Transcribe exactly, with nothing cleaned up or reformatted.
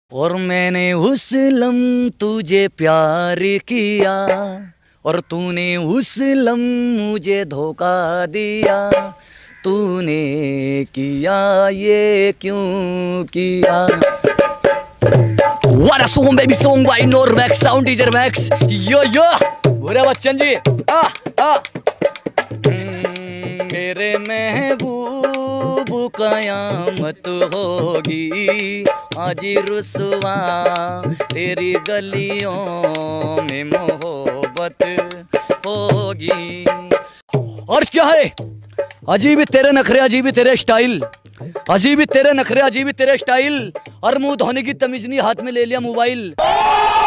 और मैंने उस लम तुझे प्यार किया और तूने उस लम मुझे धोखा दिया। तूने किया ये क्यों किया? What a song baby song by Normax Sound Teacher Max। यो यो बुरा बच्चन जी आ आ मेरे महबूब कयामत होगी आज रुसवा तेरी गलियों में मोहब्बत होगी। और क्या है? अजीब तेरे नखरे अजीब तेरे स्टाइल, अजीब तेरे नखरे अजीब तेरे स्टाइल। और मुंह धोने की तमीज नहीं, हाथ में ले लिया मोबाइल।